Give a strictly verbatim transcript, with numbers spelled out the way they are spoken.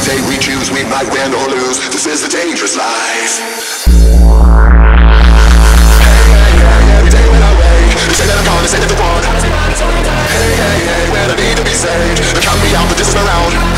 day we choose, we might win or lose. This is a dangerous life. Hey, hey, hey, every day when I wake, they say that I'm gone, they say that they want. Hey, hey, hey, when I need to be saved, count me out, but this is my round.